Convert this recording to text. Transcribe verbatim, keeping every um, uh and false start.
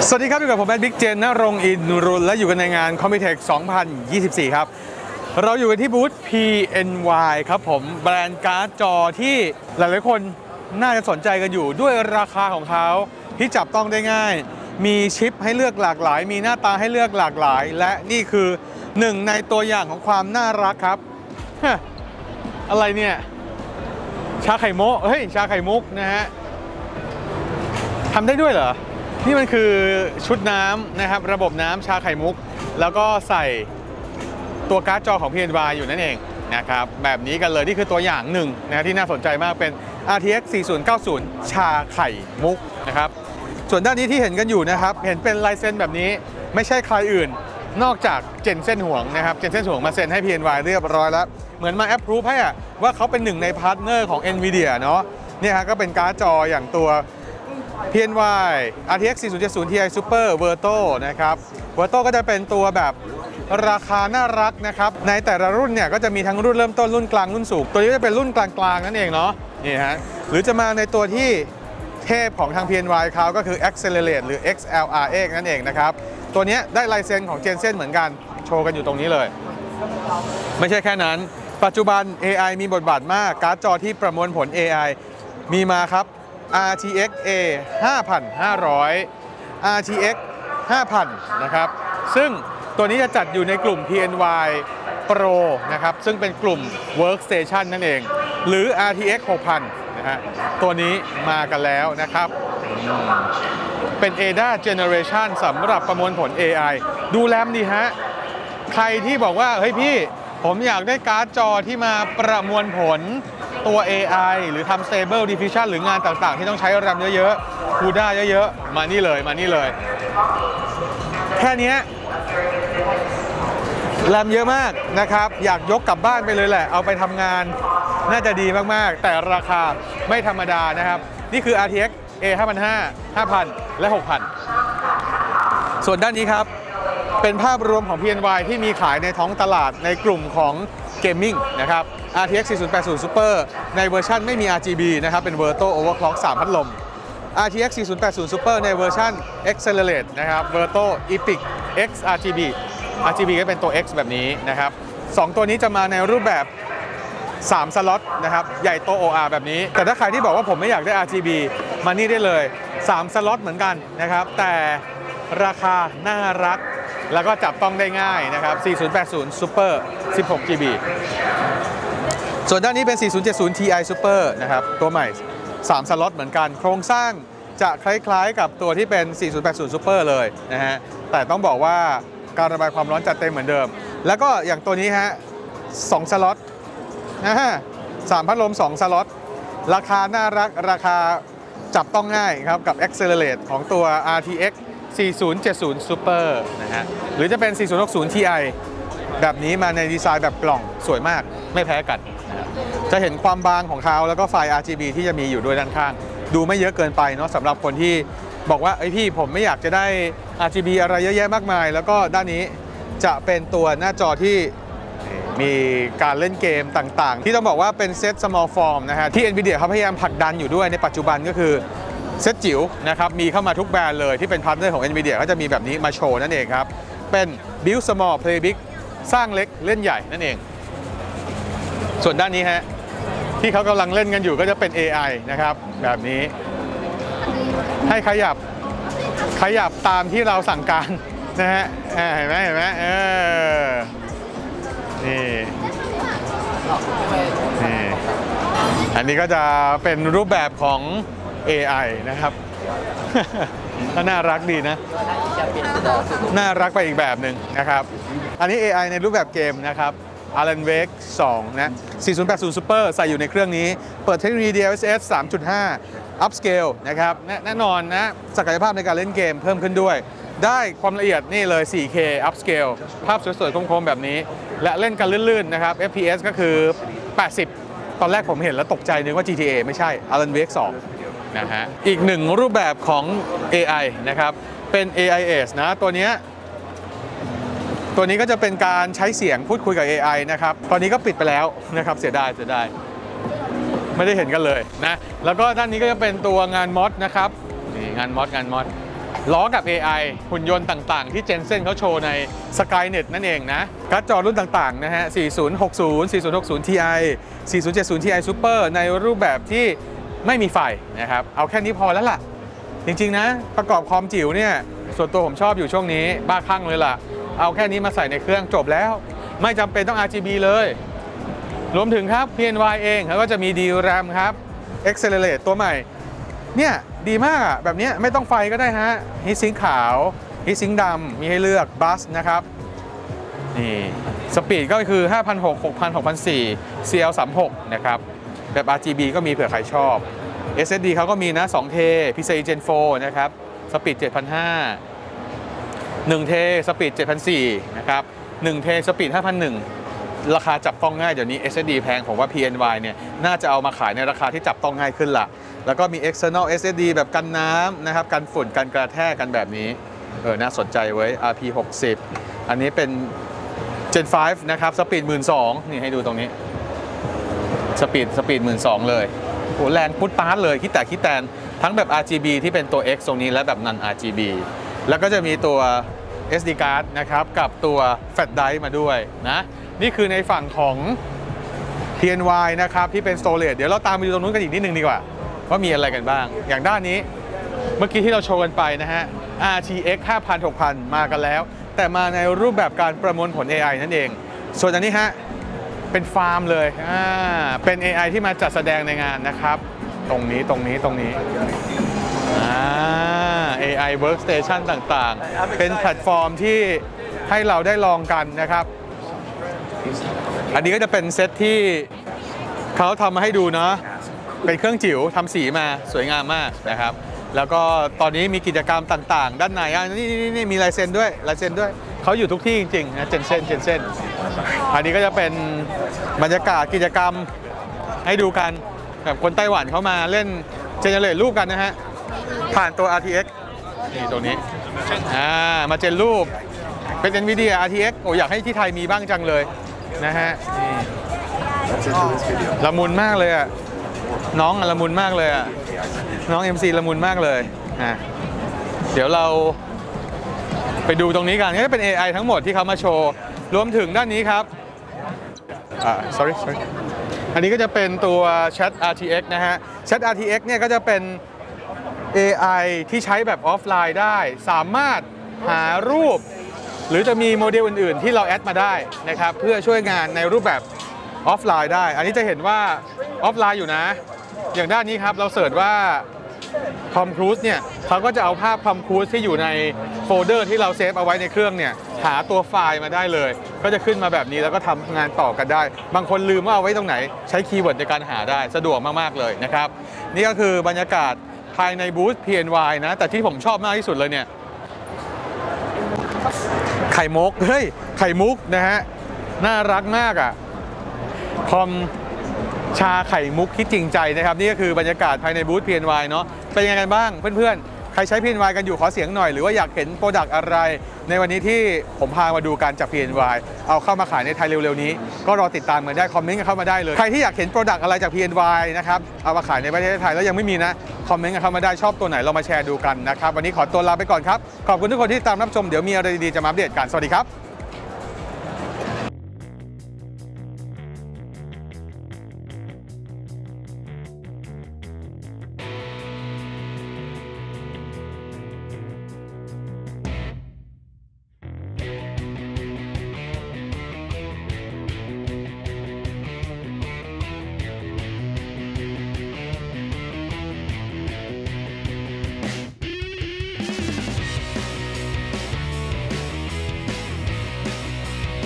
สวัสดีครับอยู่กับผมแอดบิ๊กเจนณรงค์อินรุนและอยู่กันในงาน Computex สองพันยี่สิบสี่ ครับเราอยู่กันที่บูธ พี เอ็น วาย ครับผมแบรนด์การ์ดจอที่หลายๆคนน่าจะสนใจกันอยู่ด้วยราคาของเขาที่จับต้องได้ง่ายมีชิปให้เลือกหลากหลายมีหน้าตาให้เลือกหลากหลายและนี่คือหนึ่งในตัวอย่างของความน่ารักครับอะไรเนี่ยชาไข่โมกเฮ้ยชาไข่มุกนะฮะทำได้ด้วยเหรอนี่มันคือชุดน้ำนะครับระบบน้ำชาไข่มุกแล้วก็ใส่ตัวการ์ดจอของ พี เอ็น วาย อยู่นั่นเองนะครับแบบนี้กันเลยนี่คือตัวอย่างหนึ่งนะที่น่าสนใจมากเป็น อาร์ ที เอ็กซ์ สี่ศูนย์เก้าศูนย์ ชาไข่มุกนะครับส่วนด้านนี้ที่เห็นกันอยู่นะครับเห็นเป็นลายเซ็นแบบนี้ไม่ใช่ใครอื่นนอกจากเจนเซ่นห่วงนะครับเจนเซ่นห่วงมาเซ็นให้ พี เอ็น วาย เรียบร้อยแล้วเหมือนมาแอปพรูฟให้อะว่าเขาเป็นหนึ่งในพาร์ทเนอร์ของ NVIDIA เนาะเนี่ยฮะก็เป็นการ์ดจออย่างตัว พี เอ็น วาย อาร์ ที เอ็กซ์ สี่ศูนย์เจ็ดศูนย์ ที ไอ Super Verto นะครับ Verto ก็จะเป็นตัวแบบราคาน่ารักนะครับในแต่ละรุ่นเนี่ยก็จะมีทั้งรุ่นเริ่มต้นรุ่นกลางรุ่นสูงตัวนี้จะเป็นรุ่นกลางๆนั่นเองเนาะนี่ฮะหรือจะมาในตัวที่เทพของทาง พี เอ็น วาย เขาก็คือ Accelerate หรือ เอ็กซ์ แอล อาร์ เอ็กซ์ นั่นเองนะครับตัวนี้ได้ลายเซ็นของ Jensen เหมือนกันโชว์กันอยู่ตรงนี้เลยไม่ใช่แค่นั้นปัจจุบัน เอ ไอ มีบทบาทมากการ์ดจอที่ประมวลผล เอ ไอ มีมาครับ อาร์ ที เอ็กซ์ เอ ห้าพันห้าร้อย อาร์ ที เอ็กซ์ ห้าพัน นะครับซึ่งตัวนี้จะจัดอยู่ในกลุ่ม พี เอ็น วาย Pro นะครับซึ่งเป็นกลุ่ม Workstation นั่นเองหรือ อาร์ ที เอ็กซ์ หกพัน นะฮะตัวนี้มากันแล้วนะครับเป็น เอ ดี เอ Generation สำหรับประมวลผล เอ ไอ ดูแลมดีฮะใครที่บอกว่าเฮ้ยพี่ผมอยากได้การ์ดจอที่มาประมวลผลตัว เอ ไอ หรือทำ Stable Diffusion หรืองานต่างๆที่ต้องใช้แรมเยอะๆ CUDA เยอะๆมานี่เลยมานี่เลยแค่นี้แรมเยอะมากนะครับอยากยกกลับบ้านไปเลยแหละเอาไปทำงานน่าจะดีมากๆแต่ราคาไม่ธรรมดานะครับนี่คือ อาร์ ที เอ็กซ์ เอ ห้าพันห้าร้อย ห้าพัน และ หกพัน ส่วนด้านนี้ครับเป็นภาพรวมของ พี เอ็น วาย ที่มีขายในท้องตลาดในกลุ่มของเกมมิ่งนะครับ อาร์ ที เอ็กซ์ สี่ศูนย์แปดศูนย์ Super ในเวอร์ชันไม่มี อาร์ จี บี นะครับเป็น Verto Overclock สามพัดลม อาร์ ที เอ็กซ์ สี่ศูนย์แปดศูนย์ Super ในเวอร์ชัน Accelerate นะครับ Verto Epic X อาร์ จี บี อาร์ จี บี ก็เป็นตัว X แบบนี้นะครับสองตัวนี้จะมาในรูปแบบสามสล็อตนะครับใหญ่โต โอ อาร์ แบบนี้แต่ถ้าใครที่บอกว่าผมไม่อยากได้ อาร์ จี บี มานี่ได้เลยสามสล็อตเหมือนกันนะครับแต่ราคาน่ารักแล้วก็จับต้องได้ง่ายนะครับสี่ศูนย์แปดศูนย์ Super สิบหก จี บี ส่วนด้านนี้เป็นสี่ศูนย์เจ็ดศูนย์ ที ไอ Super นะครับตัวใหม่สามสล็อตเหมือนกันโครงสร้างจะคล้ายๆกับตัวที่เป็นสี่ศูนย์แปดศูนย์ Super เลยนะฮะแต่ต้องบอกว่าการระบายความร้อนจัดเต็มเหมือนเดิมแล้วก็อย่างตัวนี้ฮะสองสล็อตนะฮะสามพัดลมสองสล็อตราคาน่ารักราคาจับต้องง่ายครับกับ Accelerate ของตัว อาร์ ที เอ็กซ์ สี่ศูนย์เจ็ดศูนย์ Super นะฮะหรือจะเป็น สี่ศูนย์หกศูนย์ ที ไอ แบบนี้มาในดีไซน์แบบกล่องสวยมากไม่แพ้กันนะจะเห็นความบางของเขาแล้วก็ไฟ อาร์ จี บี ที่จะมีอยู่ด้วยด้านข้างดูไม่เยอะเกินไปเนาะสำหรับคนที่บอกว่าไอ้พี่ผมไม่อยากจะได้ อาร์ จี บี อะไรเยอะแยะมากมายแล้วก็ด้านนี้จะเป็นตัวหน้าจอที่มีการเล่นเกมต่างๆที่ต้องบอกว่าเป็นเซต small form นะฮะที่ NVIDIA เขาพยายามผลักดันอยู่ด้วยในปัจจุบันก็คือเซตจิ๋วนะครับมีเข้ามาทุกแบรนด์เลยที่เป็นพาร์ทเนอร์ของ NVIDIA ก็จะมีแบบนี้มาโชว์นั่นเองครับเป็น Build Small Play Big สร้างเล็กเล่นใหญ่นั่นเองส่วนด้านนี้ฮะที่เขากำลังเล่นกันอยู่ก็จะเป็น เอ ไอ นะครับแบบนี้ให้ขยับขยับตามที่เราสั่งการนะฮะเห็นไหมเห็นไหมเออนี่นี่อันนี้ก็จะเป็นรูปแบบของ เอ ไอ นะครับก็น่ารักดีนะน่ารักไปอีกแบบหนึ่งนะครับอันนี้ เอ ไอ ในรูปแบบเกมนะครับ Alan Wake สองนะสี่ศูนย์แปดศูนย์ Super ใส่อยู่ในเครื่องนี้เปิดเทคโนโลยี ดี แอล เอส เอส สามจุดห้า Upscale นะครับแน่นอนนะศักยภาพในการเล่นเกมเพิ่มขึ้นด้วยได้ความละเอียดนี่เลย โฟร์เค Upscale ภาพสวยๆคมๆแบบนี้และเล่นกันลื่นๆนะครับ เอฟ พี เอส ก็คือแปดสิบตอนแรกผมเห็นแล้วตกใจนึกว่า จี ที เอ ไม่ใช่ Alan Wake สองนะฮะอีกหนึ่งรูปแบบของ เอ ไอ นะครับเป็น เอ ไอ Edge นะตัวนี้ตัวนี้ก็จะเป็นการใช้เสียงพูดคุยกับ เอ ไอ นะครับตอนนี้ก็ปิดไปแล้วนะครับเสียดายเสียดายไม่ได้เห็นกันเลยนะแล้วก็ด้านนี้ก็จะเป็นตัวงานมอดนะครับนี่งานมอดงานมอดล้อกับ เอ ไอ หุ่นยนต์ต่างๆที่เจนเซ่นเขาโชว์ใน Skynet นั่นเองนะการ์ดจอรุ่นต่างๆนะฮะสี่ศูนย์หกศูนย์ สี่ศูนย์หกศูนย์ ที ไอ สี่ศูนย์เจ็ดศูนย์ ที ไอ Super ในรูปแบบที่ไม่มีไฟนะครับเอาแค่นี้พอแล้วล่ะจริงๆนะประกอบคอมจิ๋วเนี่ยส่วนตัวผมชอบอยู่ช่วงนี้บ้าคลั่งเลยล่ะเอาแค่นี้มาใส่ในเครื่องจบแล้วไม่จำเป็นต้อง อาร์ จี บี เลยรวมถึงครับ พี เอ็น วาย เองเขาก็จะมี ดี แรม ครับ Accelerate ตัวใหม่เนี่ยดีมากอ่ะแบบนี้ไม่ต้องไฟก็ได้ฮะฮีทซิงค์ขาวฮีทซิงค์ดำมีให้เลือกบัสนะครับนี่สปีดก็คือ ห้าพันหกพัน หกพัน หกพันสี่ร้อย ซี แอล สามสิบหก นะครับแบบ อาร์ จี บี ก็มีเผื่อใครชอบ เอส เอส ดี เขาก็มีนะ สอง เท พี ซี ไอ Gen โฟร์ นะครับสปีด เจ็ดพันห้าร้อย หนึ่ง เท สปีด เจ็ดพันสี่ร้อย นะครับหนึ่ง เท สปีด ห้าพันหนึ่งร้อย ราคาจับต้องง่ายเดี๋ยวนี้ เอส เอส ดี แพงผมว่า พี เอ็น วาย เนี่ยน่าจะเอามาขายในราคาที่จับต้องง่ายขึ้นละแล้วก็มี external เอส เอส ดี แบบกันน้ำนะครับกันฝุ่นกันกระแทกกันแบบนี้เออน่าสนใจไว้ อาร์ พี หกสิบ อันนี้เป็น Gen ไฟว์ นะครับสปีด หนึ่งหมื่นสองพัน นี่ให้ดูตรงนี้สปีดสปีด หนึ่งหมื่นสองพัน เลยโหแรงพุทปาร์ตเลยคิดแต่คิดแตนทั้งแบบ อาร์ จี บี ที่เป็นตัว X ตรงนี้และแบบ non อาร์ จี บี แล้วก็จะมีตัว เอส ดี card นะครับกับตัว Flash Drive มาด้วยนะนี่คือในฝั่งของ พี เอ็น วาย นะครับที่เป็น storage เดี๋ยวเราตามไปดูตรงนู้นกันอีกนิดนึงดีกว่าว่ามีอะไรกันบ้างอย่างด้านนี้เมื่อกี้ที่เราโชว์กันไปนะฮะ อาร์ ที เอ็กซ์ ห้าพัน หกพัน มากันแล้วแต่มาในรูปแบบการประมวลผล เอ ไอ นั่นเองส่วนอันนี้ฮะเป็นฟาร์มเลยอ่าเป็น เอ ไอ ที่มาจัดแสดงในงานนะครับตรงนี้ตรงนี้ตรงนี้อ่า เอ ไอ Workstation ต่างๆเป็นแพลตฟอร์มที่ให้เราได้ลองกันนะครับอันนี้ก็จะเป็นเซตที่เขาทำมาให้ดูเนาะเป็นเครื่องจิ๋วทำสีมาสวยงามมากนะครับแล้วก็ตอนนี้มีกิจกรรมต่างๆด้านในอ่ะนี่นี่นี่มีลายเซ็นด้วยลายเซ็นด้วยเขาอยู่ทุกที่จริงๆนะเจนเซนเจนเซนอันนี้ก็จะเป็นบรรยากาศกิจกรรมให้ดูกันแบบคนไต้หวันเขามาเล่นเจเนเรตรูปกันนะฮะผ่านตัว อาร์ ที เอ็กซ์ นี่ตรงนี้อ่ามาเจนรูปเป็น NVIDIA อาร์ ที เอ็กซ์ โอ้อยากให้ที่ไทยมีบ้างจังเลยนะฮะนี่ละมุนมากเลยอ่ะน้องละมุนมากเลยอ่ะน้อง เอ็ม ซี ละมุนมากเลยอ่ะเดี๋ยวเราไปดูตรงนี้กันนี่เป็น เอ ไอ ทั้งหมดที่เขามาโชว์รวมถึงด้านนี้ครับอ่า sorry sorry อันนี้ก็จะเป็นตัว Chat อาร์ ที เอ็กซ์ นะฮะ Chat อาร์ ที เอ็กซ์ เนี่ยก็จะเป็น เอ ไอ ที่ใช้แบบออฟไลน์ได้สามารถหารูปหรือจะมีโมเดลอื่นๆที่เราแอดมาได้นะครับเพื่อช่วยงานในรูปแบบออฟไลน์ได้อันนี้จะเห็นว่าออฟไลน์อยู่นะอย่างด้านนี้ครับเราเสิร์ชว่าทอมครูซเนี่ยเขาก็จะเอาภาพทอมครูซที่อยู่ในโฟลเดอร์ที่เราเซฟเอาไว้ในเครื่องเนี่ยหาตัวไฟล์มาได้เลยก็จะขึ้นมาแบบนี้แล้วก็ทำงานต่อกันได้บางคนลืมว่าเอาไว้ตรงไหนใช้คีย์เวิร์ดในการหาได้สะดวกมากๆเลยนะครับนี่ก็คือบรรยากาศภายในบูธ พี เอ็น วาย นะแต่ที่ผมชอบมากที่สุดเลยเนี่ยไข่มุกเฮ้ยไข่มุกนะฮะน่ารักมากอ่ะคอมชาไข่มุกคิดจริงใจนะครับนี่ก็คือบรรยากาศภายในบูธ พี เอ็น วาย เนาะเป็นยังไงกันบ้างเพื่อนๆใครใช้ พี เอ็น วาย กันอยู่ขอเสียงหน่อยหรือว่าอยากเห็นโปรดักต์อะไรในวันนี้ที่ผมพามาดูการจาก พี เอ็น วาย เอาเข้ามาขายในไทยเร็วๆนี้ก็รอติดตามกันได้คอมเมนต์กันเข้ามาได้เลยใครที่อยากเห็นโปรดักต์อะไรจาก พี เอ็น วาย นะครับเอามาขายในประเทศไทยแล้วยังไม่มีนะคอมเมนต์กันเข้ามาได้ชอบตัวไหนเรามาแชร์ดูกันนะครับวันนี้ขอตัวลาไปก่อนครับขอบคุณทุกคนที่ตามรับชมเดี๋ยวมีอะไรดีๆจะมาอัปเดตกันสวัสดีครับ